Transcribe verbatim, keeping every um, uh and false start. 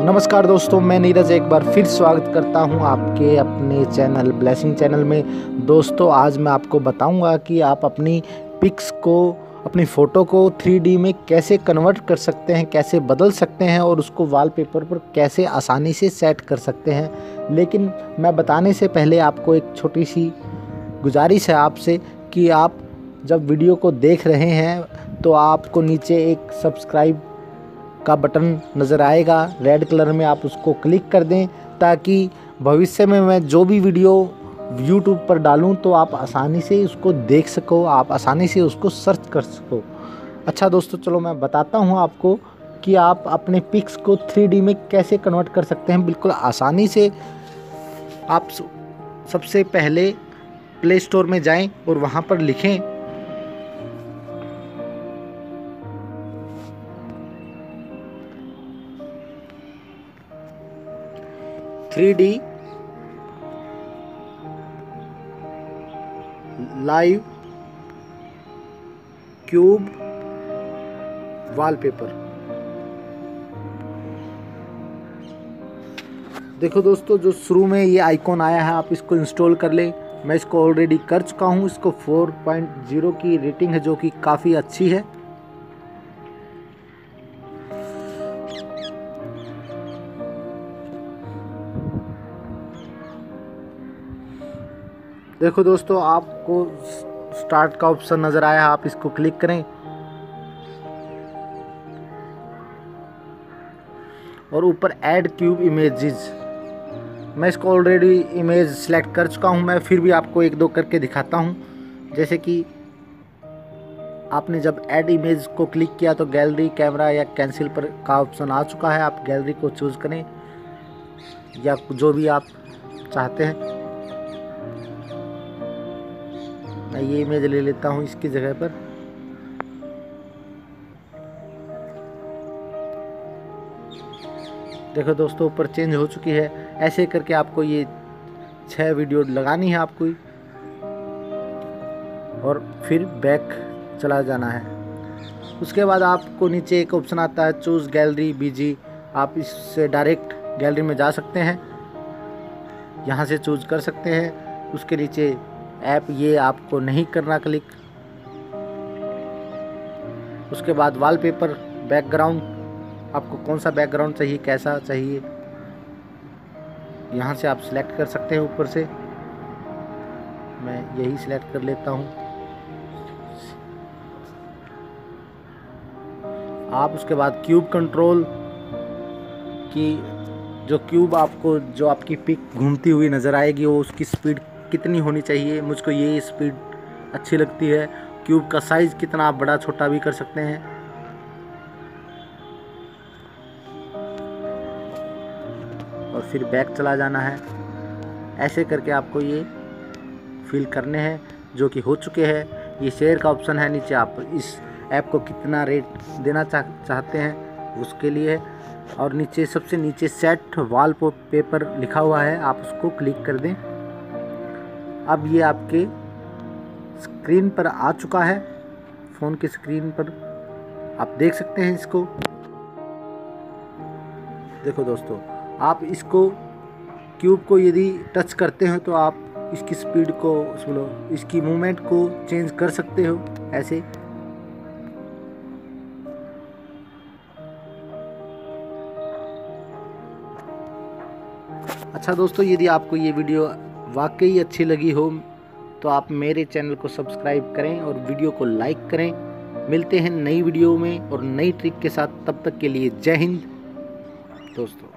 नमस्कार दोस्तों, मैं नीरज एक बार फिर स्वागत करता हूं आपके अपने चैनल ब्लेसिंग चैनल में। दोस्तों आज मैं आपको बताऊंगा कि आप अपनी पिक्स को, अपनी फ़ोटो को थ्री डी में कैसे कन्वर्ट कर सकते हैं, कैसे बदल सकते हैं और उसको वॉलपेपर पर कैसे आसानी से सेट कर सकते हैं। लेकिन मैं बताने से पहले आपको एक छोटी सी गुजारिश है आपसे कि आप जब वीडियो को देख रहे हैं तो आपको नीचे एक सब्सक्राइब का बटन नज़र आएगा रेड कलर में, आप उसको क्लिक कर दें ताकि भविष्य में मैं जो भी वीडियो यूट्यूब पर डालूं तो आप आसानी से उसको देख सको, आप आसानी से उसको सर्च कर सको। अच्छा दोस्तों, चलो मैं बताता हूं आपको कि आप अपने पिक्स को थ्री डी में कैसे कन्वर्ट कर सकते हैं बिल्कुल आसानी से। आप सबसे पहले प्ले स्टोर में जाएं और वहां पर लिखें three D live cube wallpaper. देखो दोस्तों, जो शुरू में ये आइकॉन आया है आप इसको इंस्टॉल कर ले। मैं इसको ऑलरेडी कर चुका हूँ। इसको फोर पॉइंट ज़ीरो की रेटिंग है जो कि काफ़ी अच्छी है। देखो दोस्तों, आपको स्टार्ट का ऑप्शन नज़र आया है, आप इसको क्लिक करें और ऊपर ऐड क्यूब इमेजेस, मैं इसको ऑलरेडी इमेज सेलेक्ट कर चुका हूं। मैं फिर भी आपको एक दो करके दिखाता हूं। जैसे कि आपने जब ऐड इमेज को क्लिक किया तो गैलरी, कैमरा या कैंसिल पर का ऑप्शन आ चुका है। आप गैलरी को चूज़ करें या जो भी आप चाहते हैं। मैं ये इमेज ले लेता हूँ इसकी जगह पर। देखो दोस्तों, ऊपर चेंज हो चुकी है। ऐसे करके आपको ये छह वीडियो लगानी है आपको और फिर बैक चला जाना है। उसके बाद आपको नीचे एक ऑप्शन आता है चूज़ गैलरी बीजी। आप इससे डायरेक्ट गैलरी में जा सकते हैं, यहाँ से चूज़ कर सकते हैं। उसके नीचे ऐप, ये आपको नहीं करना क्लिक। उसके बाद वॉलपेपर, बैकग्राउंड, आपको कौन सा बैकग्राउंड चाहिए, कैसा चाहिए, यहाँ से आप सिलेक्ट कर सकते हैं ऊपर से। मैं यही सिलेक्ट कर लेता हूँ। आप उसके बाद क्यूब कंट्रोल की, जो क्यूब आपको, जो आपकी पिक घूमती हुई नज़र आएगी वो उसकी स्पीड कितनी होनी चाहिए। मुझको ये स्पीड अच्छी लगती है। क्यूब का साइज़ कितना आप बड़ा छोटा भी कर सकते हैं। और फिर बैक चला जाना है। ऐसे करके आपको ये फिल करने हैं जो कि हो चुके हैं। ये शेयर का ऑप्शन है नीचे, आप इस ऐप को कितना रेट देना चाह, चाहते हैं उसके लिए। और नीचे सबसे नीचे सेट वॉलपेपर लिखा हुआ है, आप उसको क्लिक कर दें। अब ये आपके स्क्रीन पर आ चुका है, फ़ोन की स्क्रीन पर आप देख सकते हैं इसको। देखो दोस्तों, आप इसको क्यूब को यदि टच करते हो तो आप इसकी स्पीड को, सुनो, इसकी मूवमेंट को चेंज कर सकते हो ऐसे। अच्छा दोस्तों, यदि आपको ये वीडियो वाकई अच्छी लगी हो तो आप मेरे चैनल को सब्सक्राइब करें और वीडियो को लाइक करें। मिलते हैं नई वीडियो में और नई ट्रिक के साथ। तब तक के लिए जय हिंद दोस्तों।